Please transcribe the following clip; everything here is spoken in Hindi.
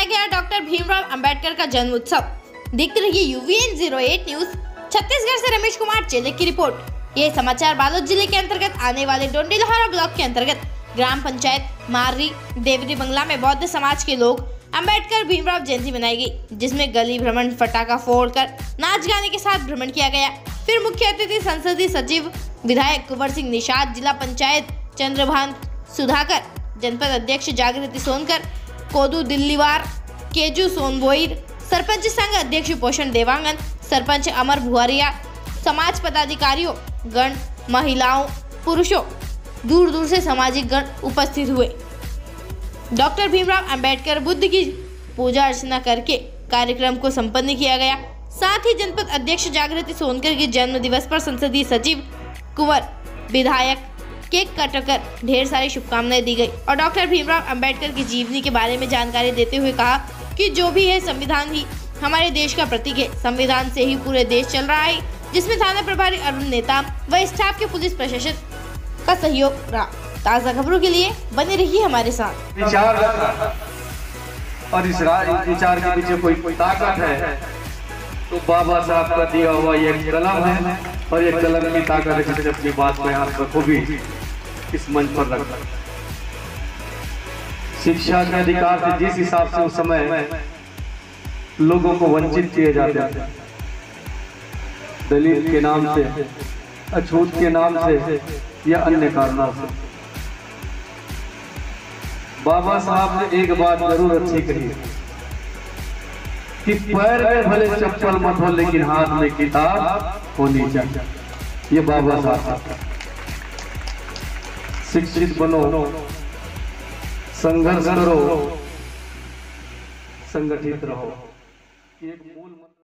गया डॉक्टर भीमराव अंबेडकर का जन्म उत्सव। देखते रहिए UVN 08 न्यूज। छत्तीसगढ़ से रमेश कुमार चेले की रिपोर्ट। ये समाचार बालोद जिले के अंतर्गत आने वाले डोंडीलोहारा ब्लॉक के अंतर्गत ग्राम पंचायत मार्री देवरी बंगला में बौद्ध समाज के लोग अंबेडकर भीमराव जयंती मनाई गई, जिसमें गली भ्रमण, फटाखा फोड़कर नाच गाने के साथ भ्रमण किया गया। फिर मुख्य अतिथि संसदीय सचिव विधायक कुंवर सिंह निषाद, जिला पंचायत चंद्रभान सुधाकर, जनपद अध्यक्ष जागृति सोनकर, कोदू दिल्लीवार, केजू सोनबोईर, सरपंच संघ अध्यक्ष पोषण देवांगन, सरपंच अमर भुआरिया, समाज पदाधिकारियों गण, महिलाओं, पुरुषों, दूर दूर से सामाजिक गण उपस्थित हुए। डॉक्टर भीमराव अंबेडकर बुद्ध की पूजा अर्चना करके कार्यक्रम को संपन्न किया गया। साथ ही जनपद अध्यक्ष जागृति सोनकर के जन्म दिवस पर संसदीय सचिव कुंवर, विधायक केक काटकर ढेर सारी शुभकामनाएं दी गई और डॉक्टर भीमराव अंबेडकर की जीवनी के बारे में जानकारी देते हुए कहा कि जो भी है संविधान ही हमारे देश का प्रतीक है। संविधान से ही पूरे देश चल रहा है, जिसमें थाना प्रभारी अरुण नेता व स्टाफ के पुलिस प्रशासन का सहयोग रहा। ताज़ा खबरों के लिए बने रहिए हमारे साथ। विचार और इस विचार के पीछे कोई ताकत है तो बाबा साहब का दिया हुआ ये कलम है और ये कलम की ताकत है जिससे अपनी बात को यहाँ पर खूबी इस मंच पर रखा। शिक्षा के अधिकार से जिस हिसाब से उस समय लोगों को वंचित किए जाते थे, दलित के नाम से, अछूत के नाम से या अन्य कारणों से, बाबा साहब ने एक बात जरूर अच्छी कही कि पैर में भले चप्पल मत हो लेकिन हाथ में किताब होनी चाहिए। ये बाबा साहब। शिक्षित बनो, संघर्ष करो, संगठित रहो। एक मूल